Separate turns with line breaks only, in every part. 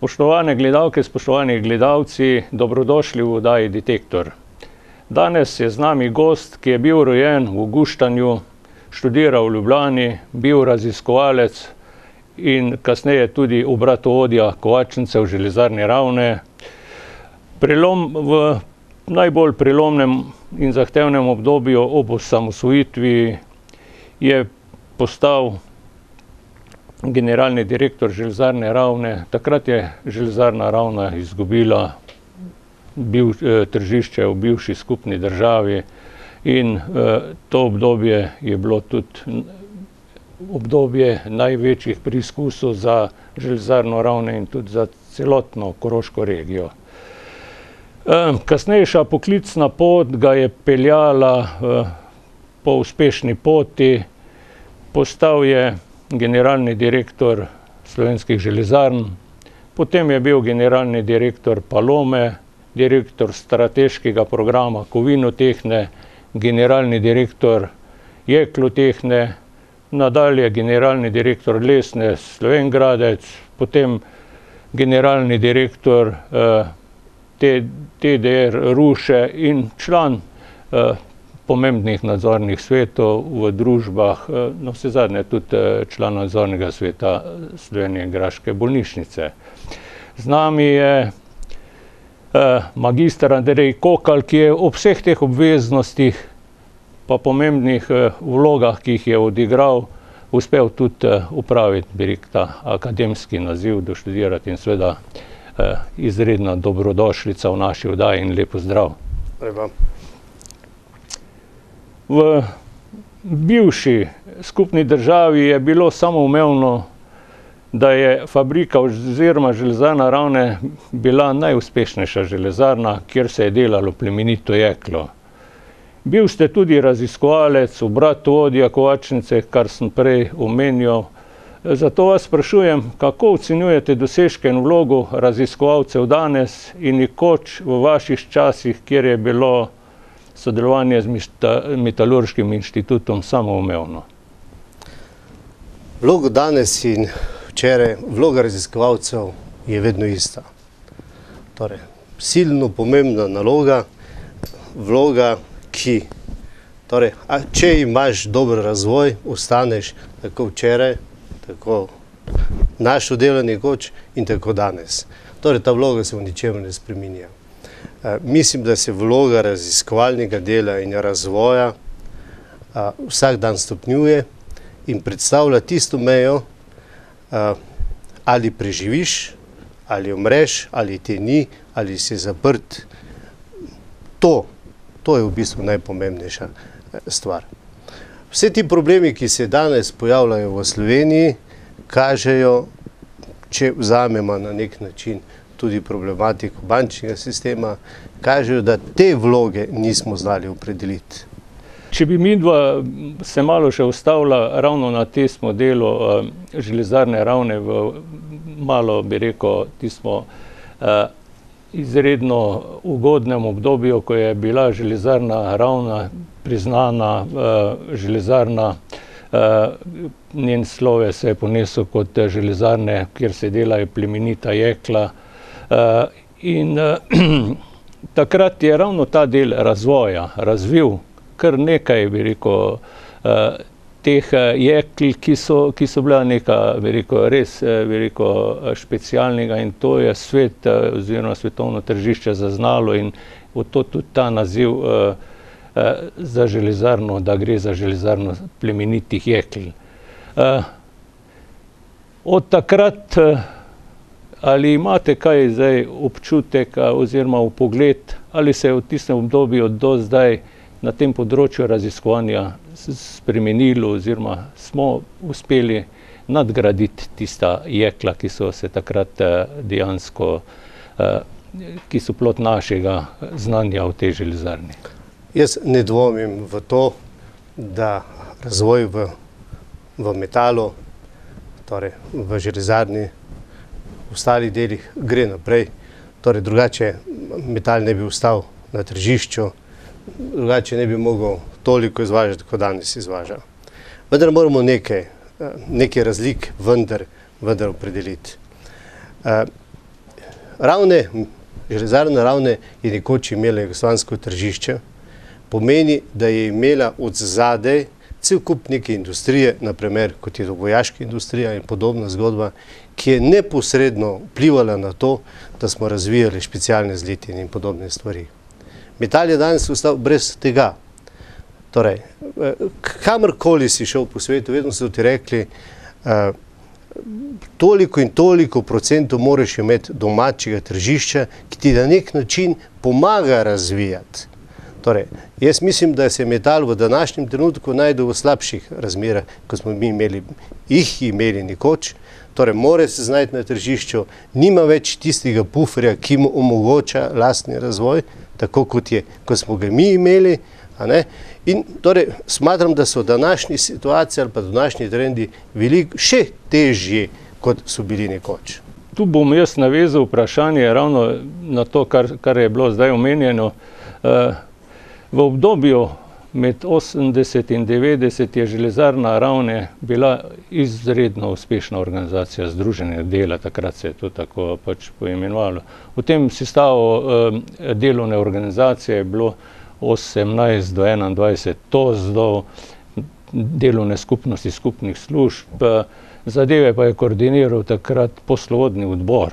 Spoštovane gledalke, spoštovani gledalci, dobrodošli v oddaji Detektor. Danes je z nami gost, ki je bil rojen v Guštanju, študiral v Ljubljani, bil raziskovalec in kasneje tudi obratovodja kovačnice v Železarni Ravne. V najbolj prelomnem in zahtevnem obdobju ob osamosvojitvi je postal generalni direktor Železarne Ravne. Takrat je Železarna Ravna izgubila tržišče v bivši skupni državi in to obdobje je bilo tudi obdobje največjih preizkusov za Železarno Ravne in tudi za celotno Koroško regijo. Kasnejša poklicna pot ga je peljala po uspešni poti. Postal je generalni direktor Slovenskih železarn, potem je bil generalni direktor Palome, direktor strateškega programa Kovinotehne, generalni direktor Jeklotehne, nadalje generalni direktor Lesne Slovenj Gradec, potem generalni direktor TDR Ruše in član pomembnih nadzornih svetov v družbah, navsezadnje tudi član nadzornega sveta Slovenjegraške bolnišnice. Z nami je magister Andrej Kokalj, ki je ob vseh teh obveznostih pa pomembnih vlogah, ki jih je odigral, uspel tudi upraviti ta akademski naziv, doštudirati in seveda izredna dobrodošlica v naši oddaji in lep pozdrav.
Lepa.
V bivši skupni državi je bilo samoumevno, da je fabrika oziroma Železarna Ravne bila najuspešnejša železarna, kjer se je delalo plemenito jeklo. Bil ste tudi raziskovalec, obratovodja kovačnice, kar sem prej omenjal. Zato vas sprašujem, kako ocenjujete dosežke in vlogo raziskovalcev danes in nekoč v vaših časih, kjer je bilo sodelovanje z Metalurškim inštitutom samoumevno?
Vloga danes in včeraj, vloga raziskovalcev je vedno ista. Torej, silno pomembna naloga, vloga, ki, torej, če imaš dober razvoj, ostaneš tako včeraj, tako našo delo nekoč in tako danes. Torej, ta vloga se v ničemer ne spreminja. Mislim, da se vloga raziskovalnega dela in razvoja vsak dan stopnjuje in predstavlja tisto mejo, ali preživiš, ali umreš, ali te ni, ali si zaprt. To je v bistvu najpomembnejša stvar. Vse ti problemi, ki se danes pojavljajo v Sloveniji, kažejo, če vzamemo na nek način tudi problematiko bančnega sistema, kažejo, da te vloge nismo znali opredeliti.
Če bi midva se malo še ustavila ravno na tistem delu Železarne Ravne v malo, bi rekel, tistem izredno ugodnem obdobju, ko je bila Železarna Ravna priznana železarna, njen slove se je ponesel kot železarne, kjer se delajo plemenita jekla. In takrat je ravno ta del razvoja razvil kar nekaj, bi rekel, teh jekl, ki so bila neka, bi rekel, res, bi rekel, specialnega in to je svet oziroma svetovno tržišče zaznalo in to tudi ta naziv za železarno, da gre za železarno plemenitih jekl. Od takrat, ali imate kaj zdaj občutek oziroma vpogled, ali se je v tistem obdobju do zdaj na tem področju raziskovanja spremenilo oziroma smo uspeli nadgraditi tista jekla, ki so se takrat dejansko, ki so plod našega znanja v tej železarni?
Jaz ne dvomim v to, da razvoj v metalu, torej v železarni, v ostalih delih gre naprej. Torej drugače metal ne bi ostal na tržišču, drugače ne bi mogel toliko izvažati, kot danes izvaža. Vendar moramo nekaj razlik vendar opredeliti. železarna Ravne je nekoč imela jugoslovansko tržišče, pomeni, da je imela od zadaj cel kup neke industrije, naprimer kot je to vojaška industrija in podobna zgodba, ki je neposredno vplivala na to, da smo razvijali specialne zlitine in podobne stvari. Metal je danes ostal brez tega. Torej, kamorkoli si šel po svetu, vedno so ti rekli, toliko in toliko procentov moraš imeti domačega tržišča, ki ti na nek način pomaga razvijati. Torej, jaz mislim, da se metal v današnjem trenutku najde v slabših razmerah, kot smo jih imeli nekoč. Torej, mora se znajti na tržišču, nima več tistega pufrja, ki mu omogoča lastni razvoj, tako kot smo ga mi imeli. In torej, smatram, da so današnji situacije ali pa današnji trendi veliko še težji, kot so bili nekoč.
Tu bom jaz navezal vprašanje ravno na to, kar je bilo zdaj omenjeno. V obdobju med 80 in 90 je železarna Ravne bila izredno uspešna organizacija, Združenje dela, takrat se je to tako pač poimenovalo. V tem sestavu delovne organizacije je bilo 18 do 21 tozdov, delovne skupnosti, skupnih služb, zadeve pa je koordiniral takrat poslovodni odbor.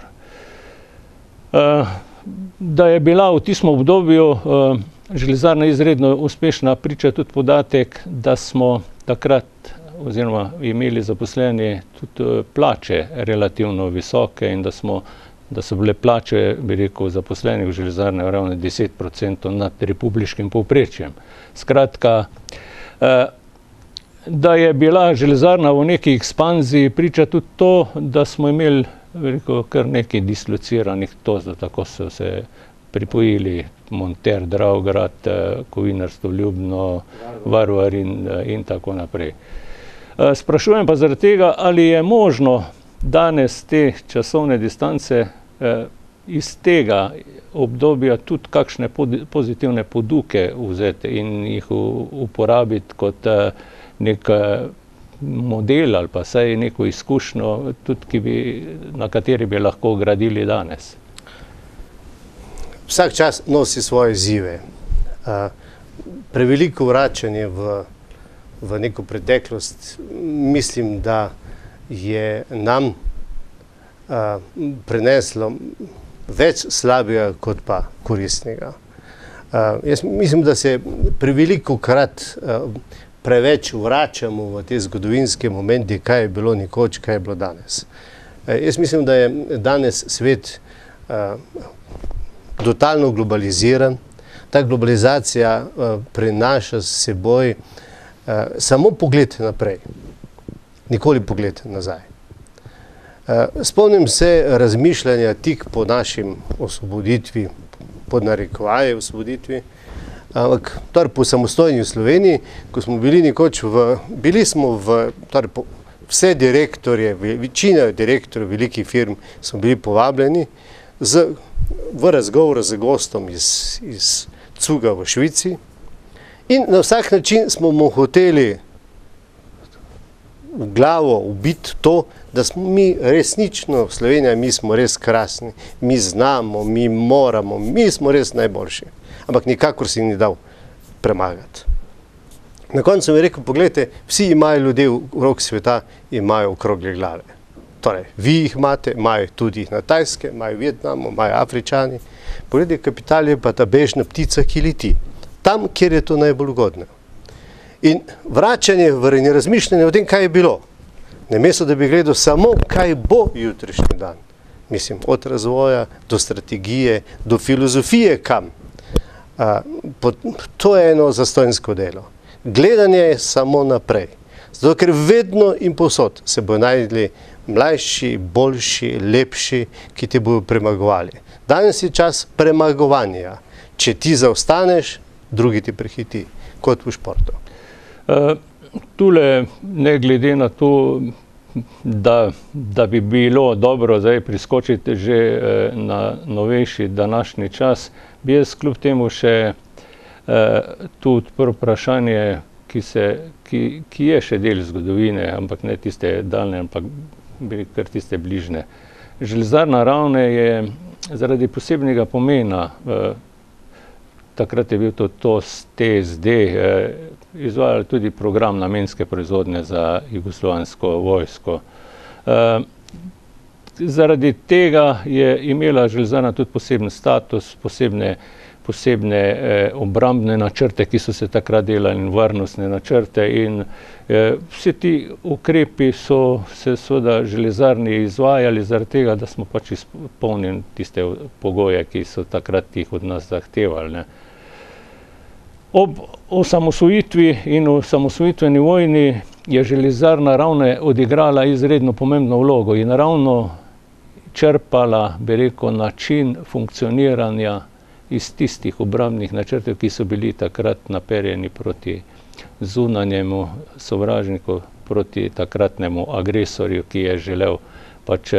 Da je bila v tistem obdobju železarna izredno uspešna, priča tudi podatek, da smo takrat oziroma imeli zaposleni tudi plače relativno visoke in da so bile plače, bi rekel, zaposlenih v železarni Ravne 10% nad republiškim povprečjem. Skratka, da je bila železarna v neki ekspanziji, priča tudi to, da smo imeli, bi rekel, kar nekaj dislociranih tozdov, tako so se pripojili Monter, Dravograd, Kovinarstvo Ljubno, Varvar in tako naprej. Sprašujem pa zaradi tega, ali je možno danes te časovne distance iz tega obdobja tudi kakšne pozitivne poduke vzeti in jih uporabiti kot nek model ali pa vsaj neko izkušnjo, tudi na kateri bi lahko gradili danes.
Vsak čas nosi svoje izzive. Preveliko vračanje v neko preteklost, mislim, da je nam prineslo več slabega kot pa koristnega. Jaz mislim, da se preveliko krat preveč vračamo v te zgodovinske momente, kaj je bilo nekoč, kaj je bilo danes. Jaz mislim, da je danes svet totalno globaliziran. Ta globalizacija prinaša s seboj samo pogled naprej, nikoli pogled nazaj. Spomnim se razmišljanja tik po našim osvoboditvi, pod narekovaje osvoboditvi, ampak po samostojni v Sloveniji, ko smo bili nekoč vse direktorje, večina direktorjev velikih firm smo bili povabljeni v razgovoru z gostom iz Cuga v Švici in na vsak način smo mu hoteli v glavo ubiti to, da smo mi resnično, Slovenija, mi smo res krasni, mi znamo, mi moramo, mi smo res najboljši. Ampak nikakor si ni dal premagati. Na koncu mi je rekel, pogledajte, vsi imajo ljudje okrog sveta, imajo okrogle glave. Torej, vi jih imate, imajo tudi jih na Tajske, imajo v Vietnamu, imajo Afričani. Pogledajte, kapital je pa ta bežna ptica, ki leti. Tam, kjer je to najbolj ugodno. In vračanje v razmišljanje o tem, kaj je bilo. Namesto, da bi gledal samo, kaj bo jutrišnji dan. Mislim, od razvoja do strategije, do filozofije kam. To je eno zastojnsko delo. Gledanje je samo naprej. Zato, ker vedno in povsod se bodo najdli mlajši, boljši, lepši, ki te bodo premagovali. Danes je čas premagovanja. Če ti zaostaneš, drugi ti prehiti, kot v športu.
Tule, ne glede na to, da bi bilo dobro zdaj priskočiti že na novejši današnji čas, bi jaz kljub temu še tu odprl vprašanje, ki je še del zgodovine, ampak ne tiste daljne, ampak kar tiste bližnje. Železarna Ravne je zaradi posebnega pomena, takrat je bil to TSD, izvajali tudi program namenske proizvodnje za jugoslovansko vojsko. Zaradi tega je imela železarna tudi poseben status, posebne obrambne načrte, ki so se takrat delali, in varnostne načrte, in vsi ti ukrepi so se seveda železarni izvajali zaradi tega, da smo pač izpolnili tiste pogoje, ki so takrat jih od nas zahtevali, ne. Ob osamosvojitvi in osamosvojitveni vojni je železarna ravno odigrala izredno pomembno vlogo in ravno črpala, bi rekel, način funkcioniranja iz tistih obrambnih načrtov, ki so bili takrat naperjeni proti zunanjemu sovražniku, proti takratnemu agresorju, ki je želel pač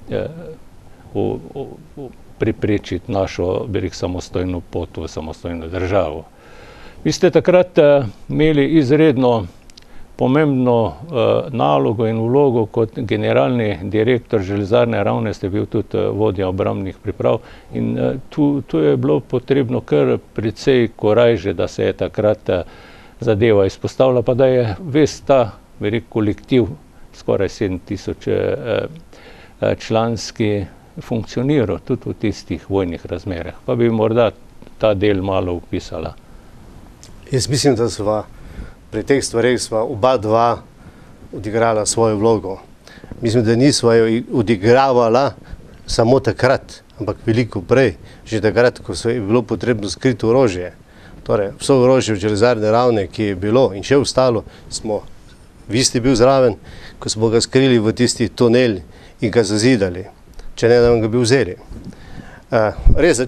preprečiti našo, bi rekel, samostojno pot v samostojno državo. Vi ste takrat imeli izredno pomembno nalogo in vlogo kot generalni direktor železarne, ravno ste bil tudi vodja obrambnih priprav, in tu je bilo potrebno kar precej korajže, da se je takrat zadeva izpostavila, pa da je ves ta, bi rekel, kolektiv, skoraj 7000 članski, funkcioniral tudi v tistih vojnih razmerah. Pa bi morda ta del malo opisala.
Jaz mislim, da sva pri teh stvareh oba dva odigrala svojo vlogo. Mislim, da nisva jo odigravala samo takrat, ampak veliko prej, že takrat, ko je bilo potrebno skriti orožje. Torej, vso orožje v železarne Ravne, ki je bilo in še ostalo, vi ste bil zraven, ko smo ga skrili v tisti tunel in ga zazidali, če ne da vam ga bi vzeli. Res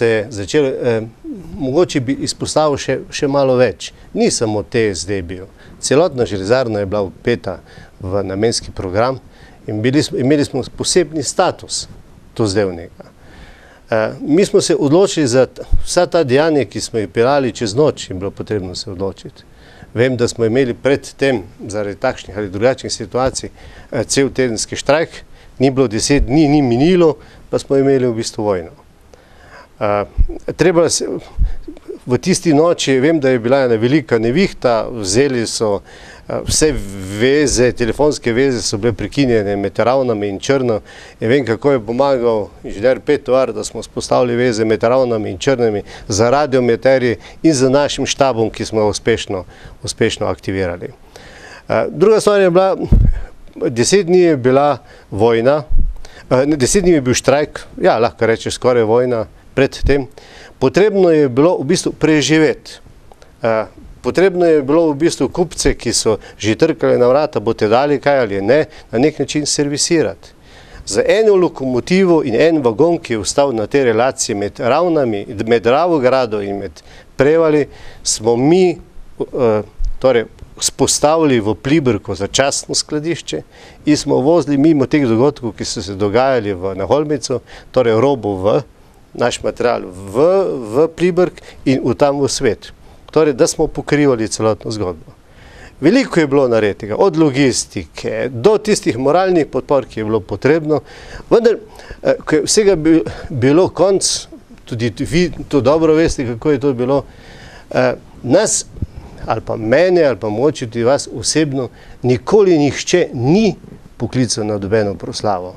mogoče bi izpostavil še malo več. Ni samo TSD bil. Celotna železarna je bila vpeta v namenski program in imeli smo posebni status dozdevnega. Mi smo se odločili za vsa ta dejanja, ki smo jih peljali čez noč, in bilo potrebno se odločiti. Vem, da smo imeli pred tem, zaradi takšnih ali drugačnih situacij, cel tedenski štrajk, ni bilo 10 dni, ni minilo, pa smo imeli v bistvu vojno. V tisti noči, vem, da je bila ena velika nevihta, vzeli so vse veze, telefonske veze so bile prekinjene med Ravnami in Črno. In vem, kako je pomagal inženir Petovar, da smo spostavili veze med Ravnami in Črnimi za radiometerje in za našim štabom, ki smo uspešno aktivirali. Druga stvar je bila, 10 dni je bila vojna, 10 dni je bil štrajk, ja, lahko rečeš skoraj vojna pred tem. Potrebno je bilo v bistvu preživeti. Potrebno je bilo v bistvu kupce, ki so že trkali na vrata, boste dali kaj ali ne, na nek način servisirati. Za eno lokomotivo in en vagon, ki je ostal na tej relaciji med Ravnami, med Ravogradom in med Prevali, smo mi spostavili v Pliberku začasno skladišče in smo vozili mimo teh dogodkov, ki so se dogajali na Holmico, torej robo v naš material v Pliberk in tam v svet. Torej, da smo pokrivali celotno zgodbo. Veliko je bilo narednega, od logistike do tistih moralnih podpor, ki je bilo potrebno, vendar, ko je vsega bilo konc, tudi vi to dobro veste, kako je to bilo, nas, ali pa mene, ali pa mogoče tudi vas osebno, nikoli nihče ni poklical na nobeno proslavo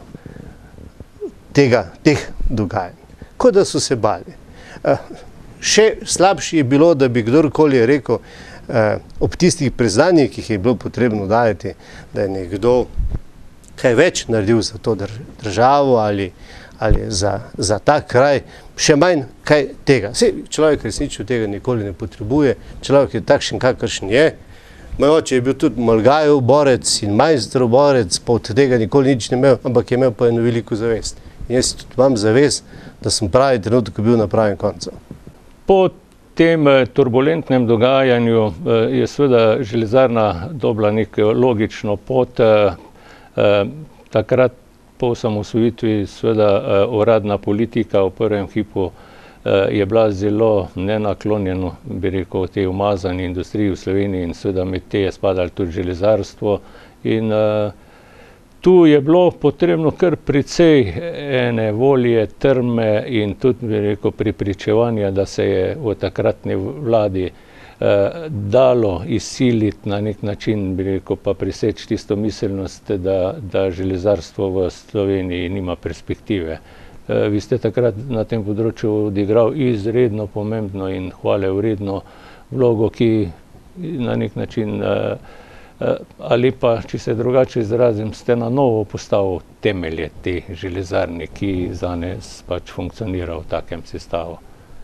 teh dogajanj. Kot da so se bali. Še slabše je bilo, da bi kdorkoli rekel ob tistih priznanjih, ki jih je bilo potrebno dajati, da je nekdo kaj več naredil za to državo ali za ta kraj, še manj kaj tega. Človek resnično tega nikoli ne potrebuje, človek je takšen, kakršen je. Moj oče je bil tudi Malgajev borec in Majstrov borec, pa od tega nikoli nič ne imel, ampak je imel pa eno veliko zavest. In jaz tudi imam zavest, da sem pravi trenutek bil na pravem koncu.
Po tem turbulentnem dogajanju je seveda železarna dobila neko logično pot. Takrat po osamosvojitvi seveda uradna politika v prvem hipu je bila zelo nenaklonjena, bi rekel, tej umazani industriji v Sloveniji in seveda med te je spadalo tudi železarstvo. In tu je bilo potrebno kar precej ene volje, trme in tudi, bi rekel, prepričevanja, da se je v takratni vladi dalo izsiliti na nek način, bi rekel, pa preseči tisto miselnost, da železarstvo v Sloveniji nima perspektive. Vi ste takrat na tem področju odigral izredno pomembno in hvalevredno vlogo, ki na nek način, ali pa, če se drugače izrazim, ste na novo postavil temelje te železarne, ki danes pač funkcionira v takem sestavu.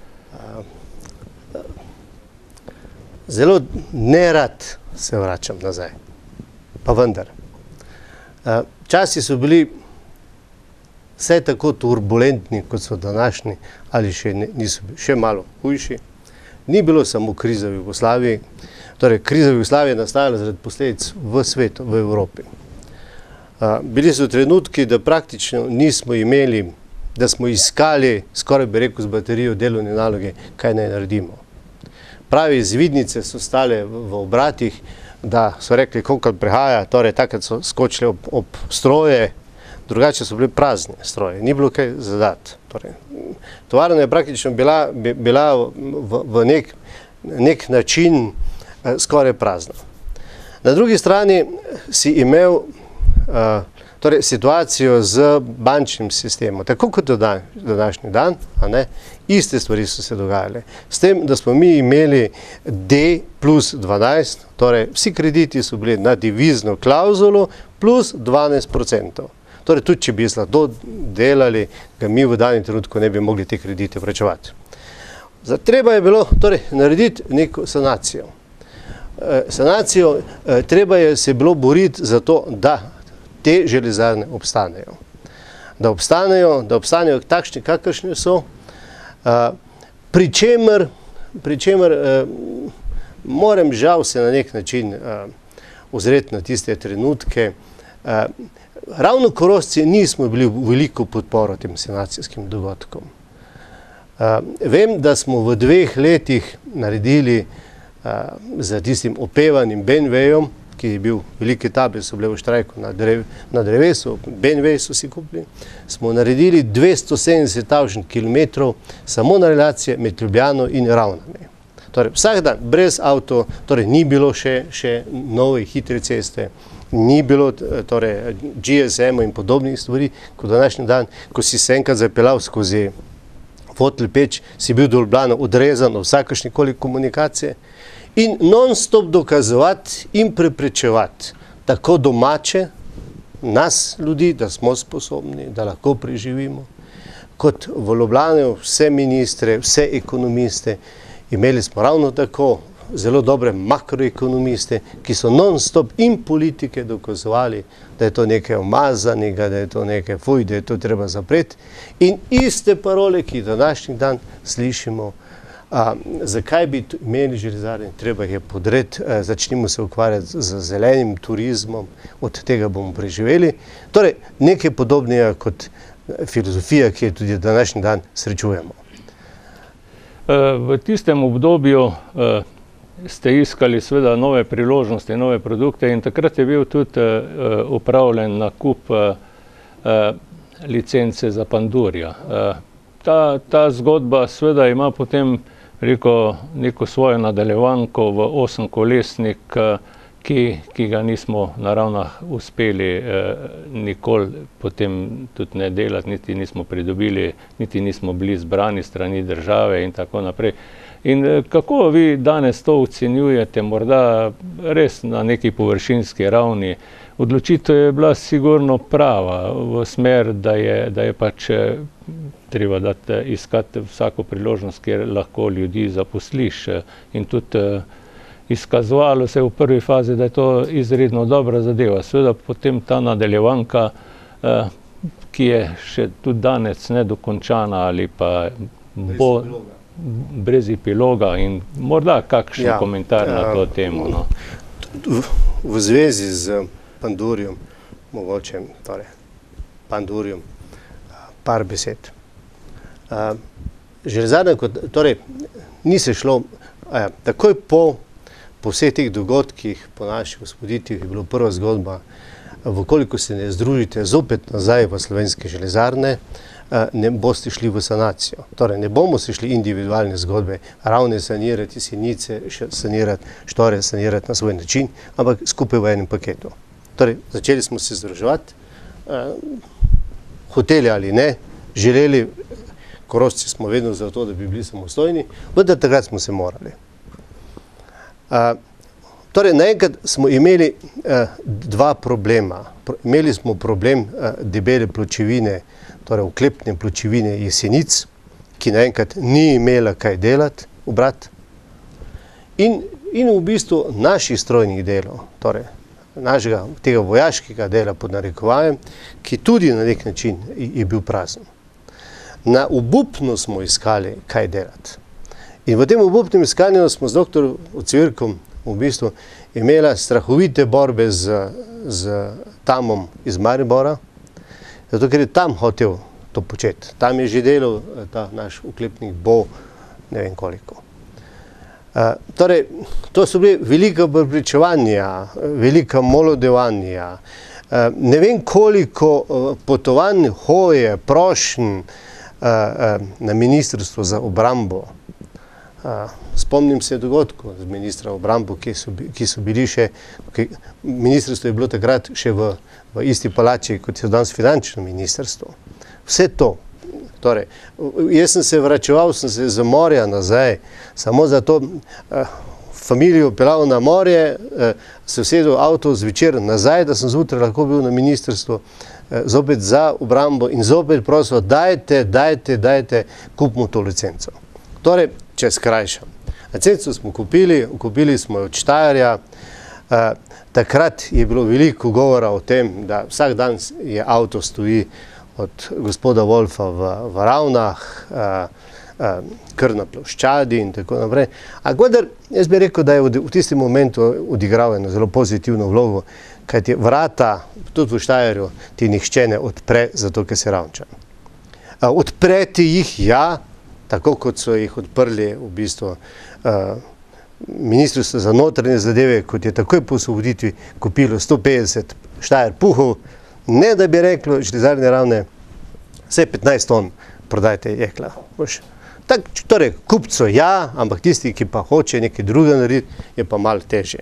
Zelo nerad se vračam nazaj, pa vendar. Časi so bili vse tako turbulentni, kot so današnji, ali niso bili, še malo hujši. Ni bilo samo kriza v Jugoslaviji, torej kriza v Jugoslaviji je nastajala zaradi posledic v svetu, v Evropi. Bili so trenutki, da praktično nismo imeli, da smo iskali, skoraj bi rekel z baterijo delovne naloge, kaj naj naredimo. Pravi izvidnice so stale v obratih, da so rekli, koliko prihaja, torej takrat so skočili ob stroje, drugače so bili prazni stroje, ni bilo kaj zadati. Tovarna je praktično bila v nek način skoraj prazna. Na drugi strani si imel situacijo z bančnim sistemom, tako kot današnji dan, iste stvari so se dogajale. S tem, da smo mi imeli D plus 12, torej vsi krediti so bili na devizno klauzulo plus 12%. Torej, tudi če bi zlato delali, ga mi v danem trenutku ne bi mogli te kredite vračevati. Treba je bilo narediti neko sanacijo. Treba je se bilo boriti za to, da te železarne obstanejo. Da obstanejo takšni, kakršne so, pri čemer moram žal se na nek način ozreti na tiste trenutke. Ravno Korošci nismo bili veliko podporo tem sanacijskim dogodkom. Vem, da smo v 2 letih naredili za tistim opevanim BMW-jem, ki je bil, velike table so bile v štrajku na drevesu, BMW so si kupili, smo naredili 270.000 km samo na relacije med Ljubljano in Ravnami. Torej, vsak dan, brez avto, torej ni bilo še nove hitre ceste, ni bilo GSM-o in podobnih stvari, kot današnji dan, ko si se enkrat zapeljal skozi Fotel peč, si bil do Ljubljane odrezan od vsakršnikoli komunikacije in non-stop dokazovati in preprečevati tako domače nas ljudi, da smo sposobni, da lahko preživimo, kot v Ljubljani vse ministre, vse ekonomiste. Imeli smo ravno tako zelo dobre makroekonomiste, ki so non-stop in politike dokazovali, da je to nekaj umazanega, da je to nekaj fuj, da je to treba zapreti. In iste parole, ki današnji dan slišimo, zakaj bi imeli železarne, treba jih je podreti, začnimo se ukvarjati z zelenim turizmom, od tega bomo preživeli. Torej, nekaj podobnega kot filozofija, ki jo tudi današnji dan srečujemo.
V tistem obdobju ste iskali seveda nove priložnosti, nove produkte in takrat je bil tudi upravljen nakup licence za Pandurja. Ta zgodba seveda ima potem neko svojo nadaljevanko v 8-kolesnik, ki ga nismo na Ravnah uspeli nikoli potem tudi ne delati, niti nismo pridobili, niti nismo bili zbrani strani države in tako naprej. In kako vi danes to ocenjujete, morda res na neki površinski ravni? Odločitev je bila sigurno prava v smer, da je pač treba iskati vsako priložnost, kjer lahko ljudi zaposliš. In tudi izkazovalo se v prvi fazi, da je to izredno dobra zadeva. Seveda potem ta nadaljevanka, ki je še tudi danes nedokončana ali pa bo brez epiloga, in morda kakšen komentar na to temo.
V zvezi z Pandurjem, mogoče Pandurjem, par besed. Železarna, torej ni se šlo, takoj po vseh teh dogodkih, po naših osvoboditvah je bila prva zgodba vkoliko se ne združite zopet nazaj v slovenske železarne, ne boste šli v sanacijo. Torej, ne bomo se šli individualne zgodbe, Ravne sanirati, Senice sanirati, Štore sanirati na svoj način, ampak skupaj v enem paketu. Torej, začeli smo se združevati, hoteli ali ne, želeli, Korošci smo vedno za to, da bi bili samostojni, vendar takrat smo se morali. Torej, naenkrat smo imeli dva problema. Imeli smo problem debele pločevine, torej oklepne pločevine Jesenic, ki naenkrat ni imela kaj delati, obrat, in v bistvu naših strojnih delov, torej našega tega vojaškega dela pod narekovajem, ki tudi na nek način je bil prazen. Na obupno smo iskali, kaj delati. In v tem obupnem iskanju smo z dr. Ocvirkom v bistvu imela strahovite borbe z Tamom iz Maribora, zato ker je tam hotel to početi. Tam je že delal ta naš oklepnik Bo, ne vem koliko. Torej, to so bile velika prepričevanja, velika molodevanja, ne vem koliko potovanj, hoje, prošenj na Ministrstvo za obrambo. Spomnim se dogodkov z ministra obrambo, ki so bili še, ministrstvo je bilo takrat še v isti palači, kot je danes finančno ministrstvo. Vse to. Torej, jaz sem se vračeval, sem se z morja nazaj, samo zato familijo peljal na morje, se usedel avto zvečer nazaj, da sem zjutraj lahko bil na ministrstvu zopet za obrambo in zopet prosil, dajte, kupimo to licenco. Torej, če skrajšam. Licenco smo kupili smo od Štajerja, takrat je bilo veliko govora o tem, da vsak dan je avto stoji od gospoda Wolfa v Ravnah, kar na ploščadi in tako naprej. Ampak jaz bi rekel, da je v tistem momentu odigral eno zelo pozitivno vlogo, kajti vrata, tudi v Štajerju, ti nihče ne odpre, zato ker si Ravnčan. Odpreti jih, ja, tako kot so jih odprli v bistvu Ministrstvo za notranje zadeve, kot je takoj po osvoboditvi kupilo 150 Štajer puhov, ne da bi reklo železarne Ravne, vse 15 ton prodajte jekla. Torej, kupco ja, ampak tisti, ki pa hoče nekaj druga narediti, je pa malo težje.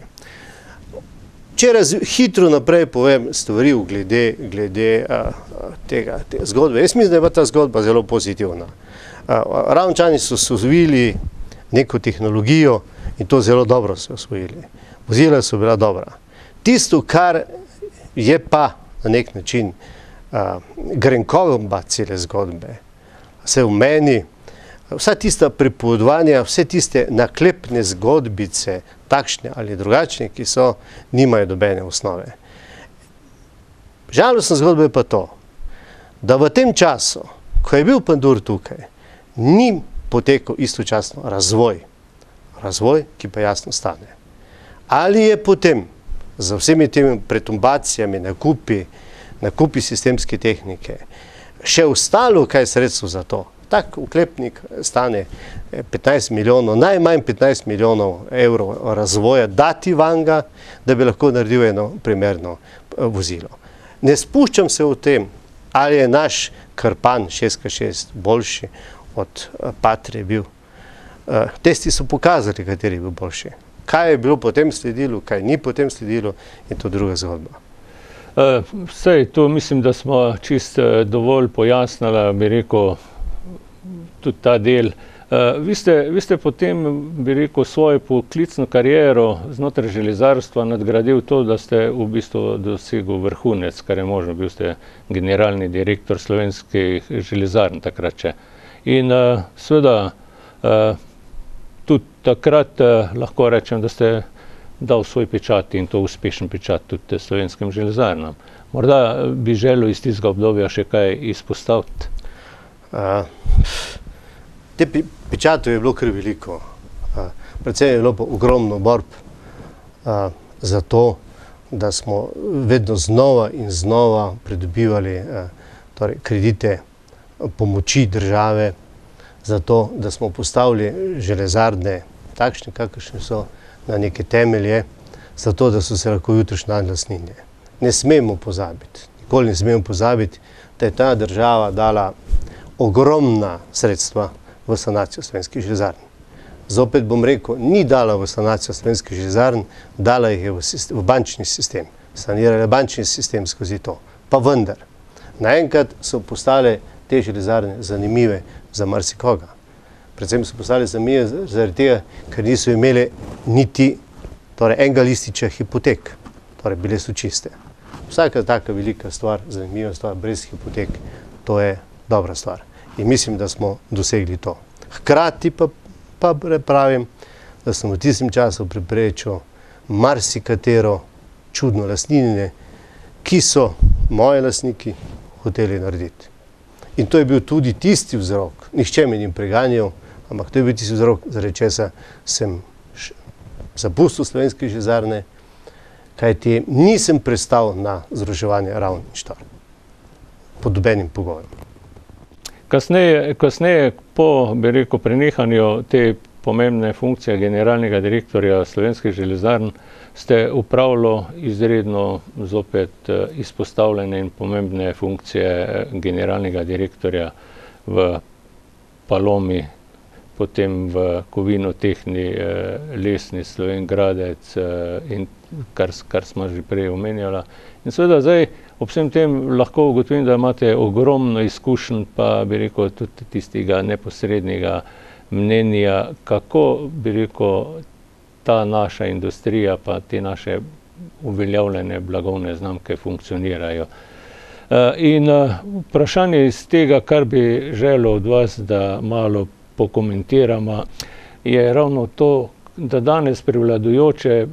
Če hitro naprej povem stvari glede tega zgodbe, jaz mislim, da je ta zgodba zelo pozitivna. Ravnčani so osvojili neko tehnologijo in to zelo dobro so osvojili. Vozila so bila dobra. Tisto, kar je pa na nek način grenkoba cele zgodbe, vse v meni, vsa tista pripovedovanja, vse tiste naklepne zgodbice, takšne ali drugačne, ki so, nimajo nobene osnove. Žalostna zgodba je pa to, da v tem času, ko je bil Pandur tukaj, ni potekal istočasno razvoj, ki pa jasno stane. Ali je potem za vsemi temi pretumbacijami, nakupi sistemske tehnike, še ostalo kaj sredstvo za to? Tak oklepnik stane 15 milijonov, najmanj 15 milijonov evrov razvoja, dati vanga, da bi lahko naredil eno primerno vozilo. Ne spuščam se v tem, ali je naš Krpan 6x6 boljši od Patrije bil. Testi so pokazali, kateri je bil boljši. Kaj je bilo potem sledilo, kaj ni potem sledilo, je to druga zgodba.
Sej, to mislim, da smo čist dovolj pojasnili, bi rekel, tudi ta del. Vi ste potem, bi rekel, svojo poklicno kariero znotraj železarstva nadgradil to, da ste v bistvu dosegel vrhunec, kar je možno, bil ste generalni direktor slovenskih železarn takrat še. In seveda, tudi takrat lahko rečem, da ste dal svoj pečat in to uspešen pečat tudi slovenskim železarnam. Morda bi želel iz tistega obdobja še kaj izpostaviti?
Te pečatov je bilo kar veliko. Predvsem je bilo pa ogromno borb za to, da smo vedno znova in znova pridobivali kredite pomoči države, za to, da smo postavili železarne takšne, kakršne so, na neke temelje, za to, da so se lahko jutrišnje dan lastnine. ne smemo pozabiti, nikoli ne smemo pozabiti, da je ta država dala ogromna sredstva v sanacijo Slovenskih železarn. Zopet bom rekel, ni dala v sanacijo Slovenskih železarn, dala jih je v bančni sistem, sanirala bančni sistem skozi to. Pa vendar, naenkrat so postale te železarne zanimive za marsikoga. Predvsem so postale zanimive zaradi tega, ker niso imele niti enega lističa hipotek, torej bile so čiste. Vsaka taka velika stvar, zanimiva stvar, brez hipotek, to je dobra stvar. In mislim, da smo dosegli to. Hkrati pa pravim, da sem v tistem času preprečil marsikatero čudno lastninjenje, ki so moji lastniki hoteli narediti. In to je bil tudi tisti vzrok, nihče me ni preganjal, ampak to je bil tisti vzrok, zaradi česa sem zapustil Slovenske železarne, kajti nisem prestal na združevanje ravništva pod nobenim pogojem.
Kasneje po, bi rekel, prenehanju te pomembne funkcije generalnega direktorja Slovenskih železarn ste upravljali izredno zopet izpostavljene in pomembne funkcije generalnega direktorja v Palomi, potem v Kovinotehni, Lesni, Slovenj Gradec in kar smo že prej omenjali. In seveda zdaj ob vsem tem lahko ugotovim, da imate ogromno izkušenj, pa bi rekel tudi tistega neposrednega mnenja, kako bi rekel ta naša industrija pa te naše uveljavljene blagovne znamke funkcionirajo. In vprašanje iz tega, kar bi želel od vas, da malo pokomentiramo, je ravno to, da danes prevladujoče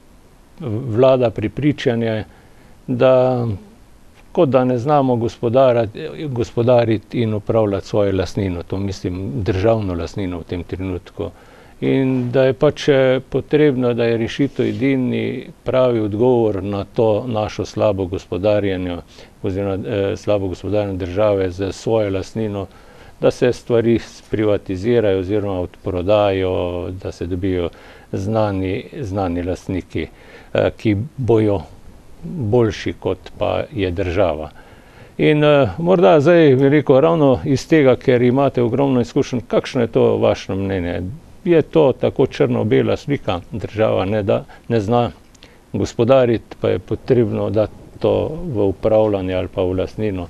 vlada prepričanje, da kot da ne znamo gospodariti in upravljati svojo lastnino, to mislim državno lastnino v tem trenutku. In da je pač potrebno, da je rešitev edini pravi odgovor na to našo slabo gospodarjenje oziroma slabo gospodarjenje države za svojo lastnino, da se stvari privatizirajo oziroma odprodajo, da se dobijo znani lastniki, ki bojo boljši, kot pa je država. In morda zdaj, bi rekel, ravno iz tega, ker imate ogromno izkušenj, kakšno je to vaše mnenje? Je to tako črno-bela slika? Država ne zna gospodariti, pa je potrebno dati to v upravljanje ali pa v lastnino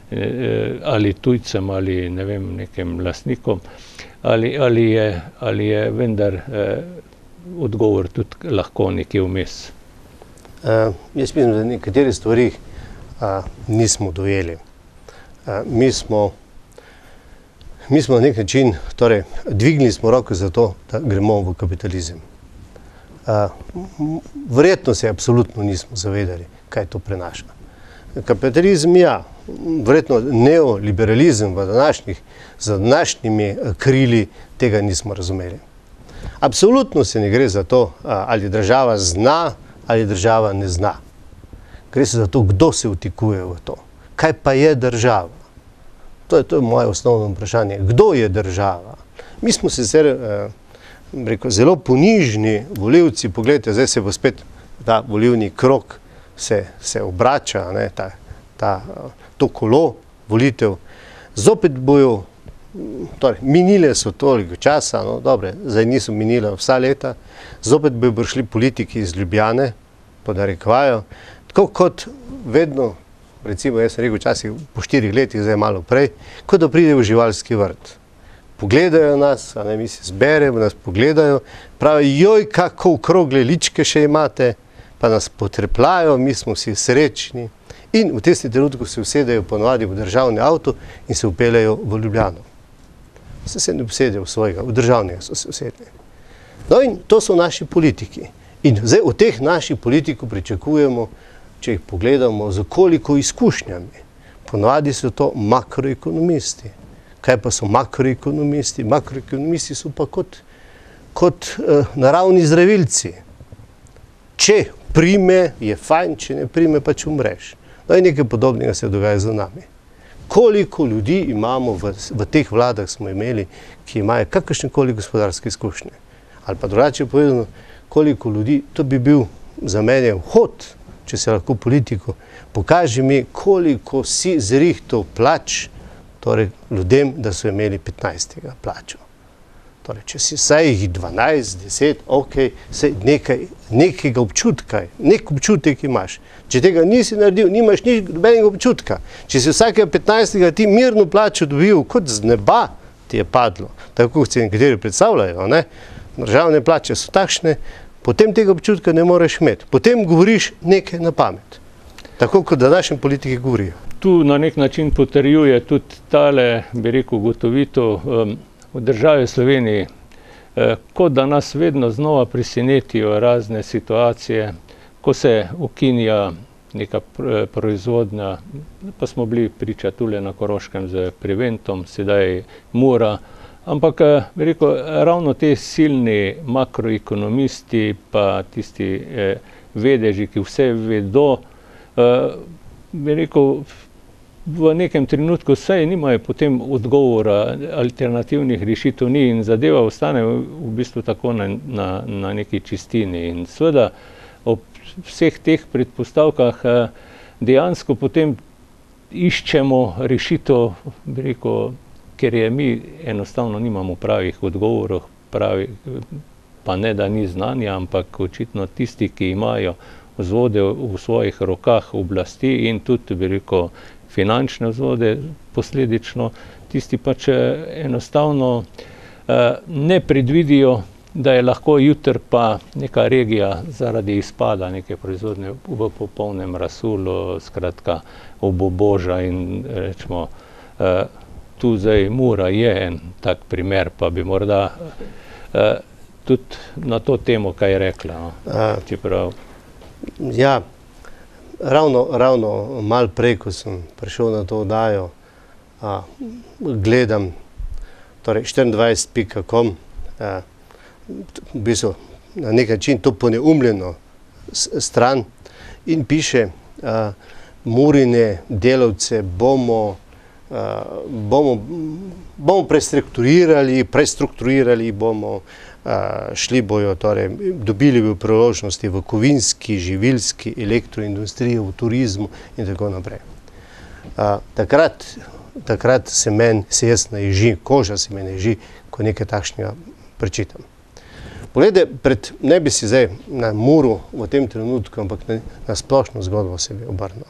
ali tujcem ali ne vem, nekim lastnikom, ali je vendar odgovor tudi lahko nekje vmes?
Jaz mislim, da nekatere stvari nismo dojeli. Mi smo na nek način, torej, dvignili smo roko za to, da gremo v kapitalizem. Verjetno se absolutno nismo zavedali, kaj to prenaša. Kapitalizem, ja, verjetno neoliberalizem z današnjimi krili tega nismo razumeli. Absolutno se ne gre za to, ali država zna, ali država ne zna. Gre se za to, kdo se vtikuje v to. Kaj pa je država? To je moje osnovno vprašanje. Kdo je država? Mi smo sicer zelo ponižni volivci, pogledajte, zdaj se bo spet ta volivni krog se obrača, to kolo volitev. Zopet bojo, torej, minile so toliko časa, no dobre, zdaj niso minile vsa leta, zopet bojo prišli politiki iz Ljubljane, podarekvajo, tako kot vedno, recimo, jaz sem rekel včasih po 4 letih, zdaj malo prej, kot da pride v živalski vrt. Pogledajo nas, mi se zberemo, nas pogledajo, pravijo, joj, kako okrogle ličke še imate, pa nas potrepljajo, mi smo vsi srečni in v tistem trenutku se usedejo ponovadi v državni avto in se upeljajo v Ljubljano. Se ne usedejo v svojega, v državnega so se usedli. No in to so naši politiki. In zdaj od teh naših politikov pričakujemo, če jih pogledamo, z koliko izkušnjami. Ponovadi so to makroekonomisti. Kaj pa so makroekonomisti? Makroekonomisti so pa kot naravni zdravilci. Če prime, je fajn, če ne prime, pa če umreš. No in nekaj podobnega se dogaja za nami. Koliko ljudi imamo v teh vladah smo imeli, ki imajo kakršnekoli gospodarske izkušnje? Ali pa drugače povedano, koliko ljudi, to bi bil za mene vhod, če se lahko politiko, pokaži mi, koliko si zrihtal plač, torej ljudem, da so imeli 15. plačo. Torej, če si vsaj jih 12, 10, ok, nekega občutka, nek občutek imaš. Če tega nisi naredil, nimaš nobenega občutka. Če si vsakega 15. ti mirno plačo dobil, kot z neba ti je padlo, tako kot se nekateri predstavljajo, ne? Državne plače so takšne, potem tega občutka ne moreš imeti. Potem govoriš nekaj na pamet. Tako kot današnji politiki govorijo.
Tu na nek način potrjuje tudi tale, bi rekel, ugotovitev v državi Sloveniji, kot da nas vedno znova presenetijo razne situacije, ko se ukinja neka proizvodnja, pa smo bili priča tule na Koroškem z Preventom, sedaj Mura, ampak bi rekel, ravno te silni makroekonomisti pa tisti vedeži, ki vse vedo, bi rekel, v nekem trenutku vsej nimajo potem odgovora, alternativnih rešitev ni in zadeva ostane v bistvu tako na neki čistini. In seveda ob vseh teh predpostavkah dejansko potem iščemo rešitev, bi rekel, ker mi enostavno nimamo pravih odgovorov, pa ne da ni znanja, ampak očitno tisti, ki imajo vzvode v svojih rokah oblasti in tudi, bi rekel, finančne vzvode posledično, tisti pač enostavno ne predvidijo, da je lahko jutri pa neka regija zaradi izpada neke proizvodnje v popolnem razsulu, skratka obuboža in rečemo, tu zdaj Mura je en tak primer, pa bi morda tudi na to temo kaj rekla, čeprav.
Ja, ravno malo prej, ko sem prišel na to oddajo, gledam torej 24.com, v bistvu na nek način to poneumljeno stran in piše, Murine delavce bomo prestrukturirali bomo, šli bojo, torej dobili bi priložnosti v kovinski, živilski, elektroindustriji, v turizmu in tako naprej. Takrat se jaz naježi, koža se me naježi, ko nekaj takšnega prečitam. Poglejte, ne bi si zdaj na Muru v tem trenutku, ampak na splošno zgodbo se bi obrnil.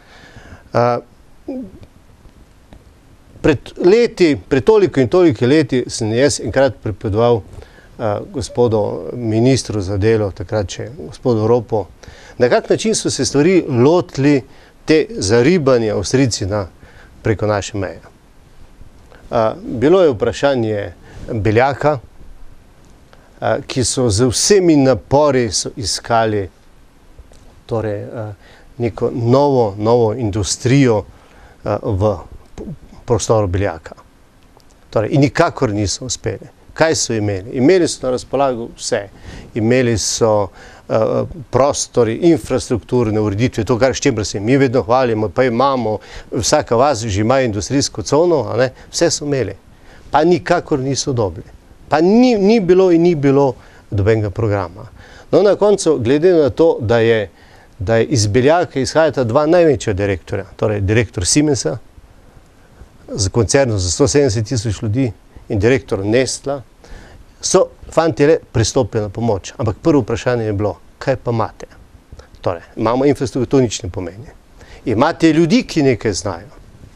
Pred toliko in toliko leti sem jaz enkrat pripovedoval gospodu ministru za delo, takrat še gospodu Ropu, na kak način so se stvari lotili te zaribanja Avstrijci preko naše meje. Bilo je vprašanje beljaka, ki so z vsemi napori iskali torej neko novo industrijo v prostoru beljaka. Torej, in nikakor niso uspeli. Kaj so imeli? Imeli so na razpolago vse. Imeli so prostori, infrastrukturne ureditve, to, s čimer se mi vedno hvalimo, pa imamo, vsaka vas že ima industrijsko cono, vse so imeli. Pa nikakor niso dobili. Pa ni bilo dobenega programa. No, na koncu, glede na to, da je iz beljaka izhajata dva največja direktorja, torej direktor Siemensa, z koncernom za 170.000 ljudi in direktor Nestla, so fanti le pristopili na pomoč. Ampak prvo vprašanje je bilo, kaj pa imate? Torej, imamo infrastrukturo, to nič ne pomeni. Imate ljudi, ki nekaj znajo.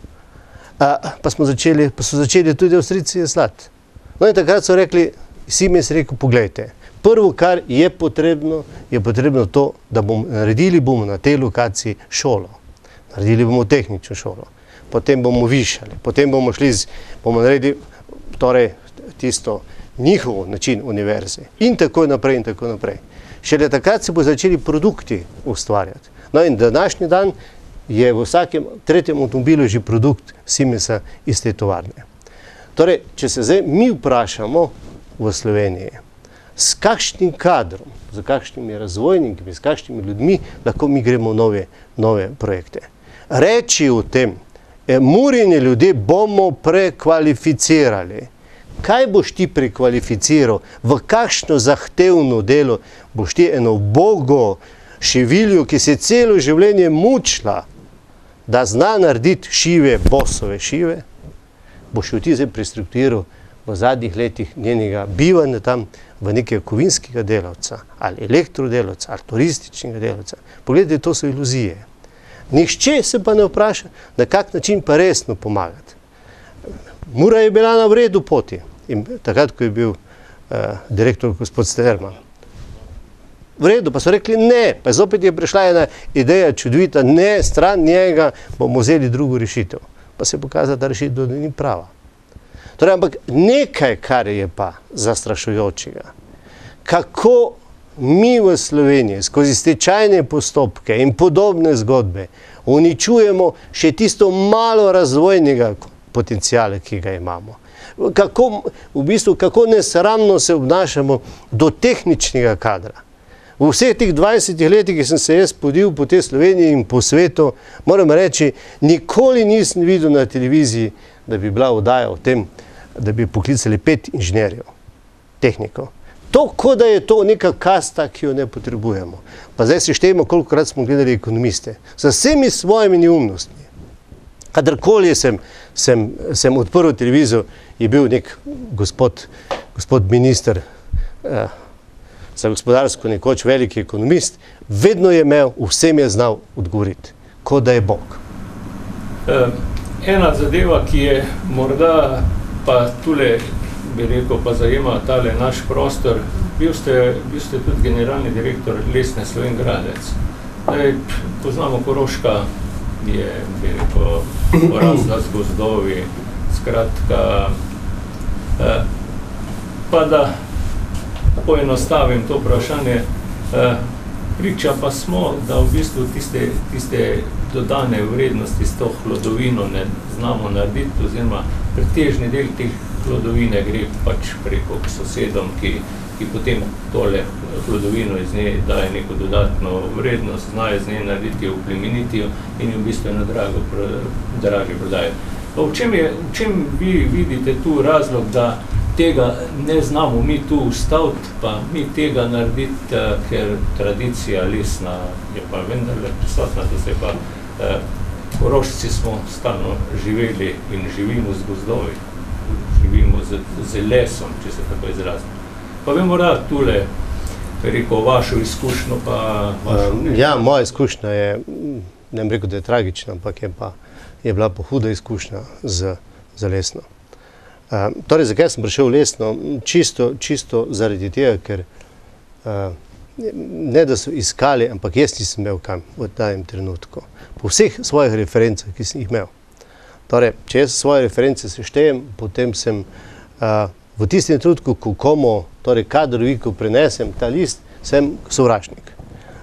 Pa so začeli tudi Avstrijci jeslati. No in takrat so rekli, Siemens je rekel, poglejte, prvo, kar je potrebno to, da naredili bomo na tej lokaciji šolo. Naredili bomo tehnično šolo. Potem bomo višali, potem bomo naredili torej tisto njihov način univerze in tako naprej in tako naprej. Šele takrat se bo začeli produkti ustvarjati. No in današnji dan je v vsakem tretjem avtomobilu že produkt Siemensa iz te tovarne. Torej, če se zdaj mi vprašamo v Sloveniji, s kakšnim kadrom, z kakšnimi razvojniki, s kakšnimi ljudmi lahko mi gremo v nove projekte. Reči o tem, Murini ljudje bomo prekvalificirali. Kaj boš ti prekvalificiral? V kakšno zahtevno delo boš ti eno ubogo šiviljo, ki se je celo življenje mučila, da zna narediti šive, bosove šive, boš jo ti zdaj prestrukturiral v zadnjih letih njenega bivanja tam v nekega kovinskega delavca, ali elektrodelavca, ali turističnega delavca. Poglejte, to so iluzije. Nihče se pa ne vpraša, na kak način pa resno pomagati. Mura je bila na vredu poti, in takrat, ko je bil direktor gospod Sterman. V redu, pa so rekli ne, pa zopet je prišla ena ideja čudovita, ne, stran njega bomo vzeli drugo rešitev. Pa se je pokazala, da rešitev ni prava. Torej, ampak nekaj, kar je pa zastrašujočega, kako mi v Sloveniji skozi stečajne postopke in podobne zgodbe uničujemo še tisto malo razvojnega potencijala, ki ga imamo. Kako nesramno se obnašamo do tehničnega kadra. V vseh teh 20 letih, ki sem se jaz podil po tej Sloveniji in po svetu, moram reči, nikoli nisem videl na televiziji, da bi bila oddaja o tem, da bi poklicali 5 inženirjev, tehnikov. To, kot da je to neka kasta, ki jo ne potrebujemo. Pa zdaj si štejemo, kolikokrat smo gledali ekonomiste. Z vsemi svojimi neumnostmi. Kadarkoli sem odprl televizijo, je bil nek gospod minister za gospodarsko, nekoč veliki ekonomist, vedno je imel, vsem je znal odgovoriti, kot da je Bog.
Ena zadeva, ki je morda pa tule, bi rekel, pa zajema tale naš prostor, bil ste tudi generalni direktor Lesne Slovenj Gradec. Poznamo, Koroška je, bi rekel, porasla z gozdovi, skratka, pa da poenostavim to vprašanje, priča pa smo, da v bistvu tiste dodane vrednosti s to hlodovino ne znamo narediti, oziroma pretežni del teh hlodovine gre pač preko k sosedom, ki potem tole hlodovino iz nje daje neko dodatno vrednost, znajo z nje narediti, oplemeniti in v bistvu na dražje prodajo. V čem vi vidite tu razlog, da tega ne znamo mi tu ustaviti, pa mi tega narediti, ker tradicija lesna je pa vendarle prisotna, da se pa Korošci smo stalno živeli in živimo z gozdovi, živimo z lesom, če se tako izrazim. Pa bi morda tule rekel vašo izkušnjo, pa vašo mnenje.
Ja, moja izkušnja je, ne bom rekel, da je tragična, ampak je bila pa huda izkušnja za Lesno. Torej, zakaj sem prišel v Lesno? Čisto zaradi tega, ker ne da so iskali, ampak jaz nisem imel kam v danem trenutku. Po vseh svojih referencah, ki sem jih imel. Torej, če jaz svoje reference seštejem, potem sem v tistem trenutku, ko komu, torej kadroviku prinesem ta list, sem sovražnik.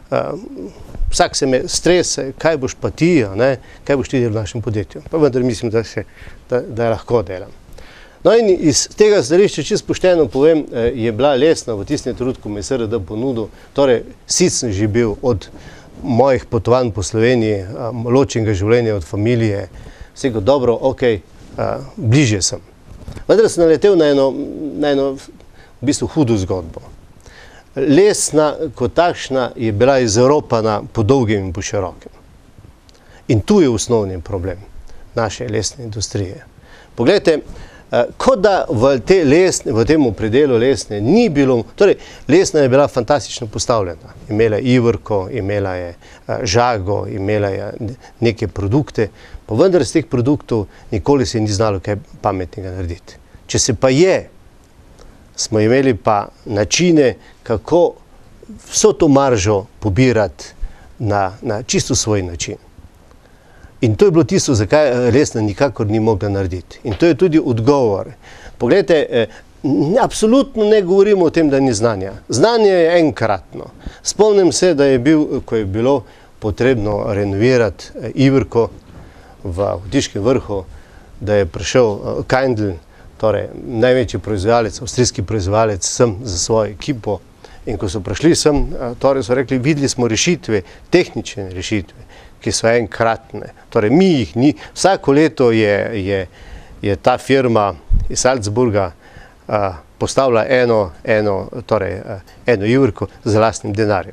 Vsak se me strese, kaj boš pa ti, kaj boš ti delal v našem podjetju. Pa vendar mislim, da lahko delam. No in iz tega stališča, čisto pošteno povem, je bila Lesna v tistem trenutku, me je SRD ponudil, torej sit sem že bil od mojih potovanj po Sloveniji, ločenega življenja od familije, vsega dobro, ok, bližje sem. Vendar sem naletel na eno v bistvu hudo zgodbo. Lesna kot takšna je bila izropana po dolgem in po širokem. In tu je osnovni problem naše lesne industrije. Poglejte, kot da v tem predelu Lesne ni bilo, torej Lesna je bila fantastično postavljena. Imela je ivrko, imela je žago, imela je neke produkte, pa vendar z teh produktov nikoli se ni znalo kaj pametnega narediti. Če se pa je, smo imeli pa načine, kako vso to maržo pobirati na čisto svoj način. In to je bilo tisto, zakaj Lesna nikakor ni mogla narediti. In to je tudi odgovor. Poglejte, absolutno ne govorimo o tem, da ni znanja. Znanje je enkratno. Spomnim se, da je ko je bilo potrebno renovirati ivrko v Hotiškem vrhu, da je prišel Kindl, torej največji proizvajalec, avstrijski proizvajalec, sem za svojo ekipo. In ko so prišli sem, torej so rekli, videli smo rešitve, tehnične rešitve, ki so enkratne. Torej, mi jih ni. Vsako leto je ta firma iz Salzburga postavila eno ivrko z lastnim denarjem.